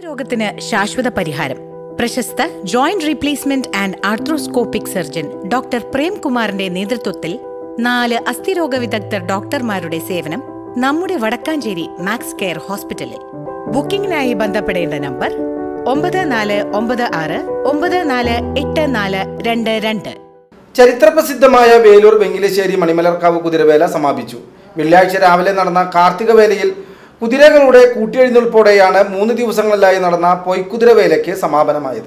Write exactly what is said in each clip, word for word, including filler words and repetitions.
രോഗത്തിന് ശാശ്വത പരിഹാരം. പ്രശസ്ത joint replacement and arthroscopic surgeon doctor പ്രേംകുമാറിന്റെ നേതൃത്വത്തിൽ നാല് അസ്ഥിരോഗ വിദഗ്ധർ ഡോക്ടർമാരുടെ സേവനം നമ്മുടെ വടക്കാഞ്ചേരി മാക്സ് കെയർ ഹോസ്പിറ്റലിൽ. ബുക്കിംഗിനായി ബന്ധപ്പെടേണ്ട നമ്പർ ഒമ്പത് നാല് ഒമ്പത് ആറ് ഒമ്പത് നാല് എട്ട് നാല് രണ്ട് രണ്ട്. ചരിത്രപ്രസിദ്ധമായ വേലൂർ വെങ്കിലശ്ശേരി മണിമലർക്കാവ് കുതിരവേല സമാപിച്ചു. വെള്ളിയാഴ്ച രാവിലെ നടന്ന കാർത്തികവേലയിൽ കുതിരകളുടെ കൂട്ടിയെഴുന്നേൽപ്പോടെയാണ് മൂന്ന് ദിവസങ്ങളിലായി നടന്ന പൊയ്ക്കുതിരവേലയ്ക്ക് സമാപനമായത്.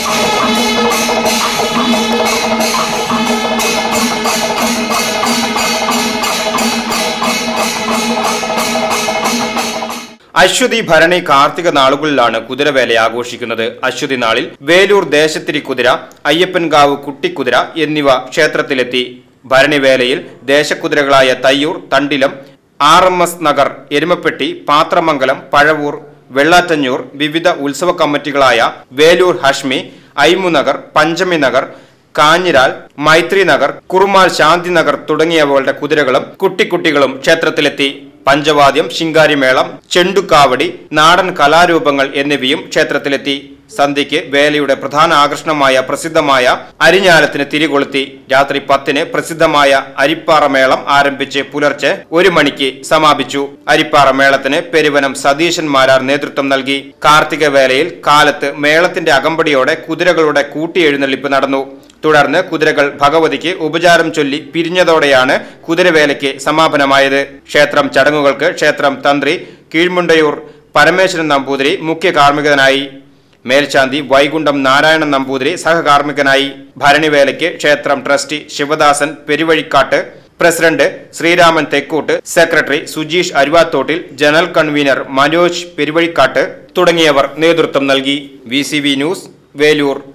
അശ്വതി ഭരണി കാർത്തിക നാളുകളിലാണ് കുതിരവേല ആഘോഷിക്കുന്നത്. അശ്വതി നാളിൽ വേലൂർ ദേശത്തിരി കുതിര, അയ്യപ്പൻകാവ് കുട്ടിക്കുതിര എന്നിവ ക്ഷേത്രത്തിലെത്തി. ഭരണിവേലയിൽ ദേശക്കുതിരകളായ Thayyur, Thandilam, R M S Nagar, Erumapetty, Pathramangalam, Pazhavoor, Vellattanjoor, വിവിധ ഉത്സവ കമ്മിറ്റികളായ വേലൂർ ഹഷ്മി, ഐമുനഗർ, പഞ്ചമി നഗർ, കാഞ്ഞിരാൽ, മൈത്രി നഗർ, കുറുമാൽ ശാന്തിനഗർ തുടങ്ങിയവകളുടെ കുതിരകളും കുട്ടിക്കുട്ടികളും ക്ഷേത്രത്തിലെത്തി. പഞ്ചവാദ്യം, ശിങ്കാരിമേളം, ചെണ്ടുകാവടി, നാടൻ കലാരൂപങ്ങൾ എന്നിവയും ക്ഷേത്രത്തിലെത്തി. സന്ധ്യയ്ക്ക് വേലയുടെ പ്രധാന ആകർഷണമായ പ്രസിദ്ധമായ അരിഞ്ഞാലത്തിന് തിരികൊളുത്തി. രാത്രി പത്തിന് പ്രസിദ്ധമായ അരിപ്പാറ മേളം ആരംഭിച്ച് പുലർച്ചെ ഒരു മണിക്ക് സമാപിച്ചു. അരിപ്പാറ മേളത്തിന് പെരുവനം സതീശൻ മാരാർ നേതൃത്വം നൽകി. കാർത്തിക വേലയിൽ കാലത്ത് മേളത്തിന്റെ അകമ്പടിയോടെ കുതിരകളുടെ കൂട്ടിയെഴുന്നള്ളിപ്പ് നടന്നു. തുടർന്ന് കുതിരകൾ ഭഗവതിക്ക് ഉപചാരം ചൊല്ലി പിരിഞ്ഞതോടെയാണ് കുതിരവേലയ്ക്ക് സമാപനമായത്. ക്ഷേത്രം ചടങ്ങുകൾക്ക് ക്ഷേത്രം തന്ത്രി കീഴ്മുണ്ടയൂർ പരമേശ്വരൻ നമ്പൂതിരി മുഖ്യ കാർമ്മികനായി. മേൽശാന്തി വൈകുണ്ഠം നാരായണൻ നമ്പൂതിരി സഹകാർമ്മികനായി. ഭരണിവേലയ്ക്ക് ക്ഷേത്രം trustee Sivadasan Peruvazhikkattu, president Sreeraman Thekkoottu, secretary Sujeesh Aruvathottil, general convener Manoj Peruvazhikkattu തുടങ്ങിയവർ നേതൃത്വം നൽകി. V C V news, Velur.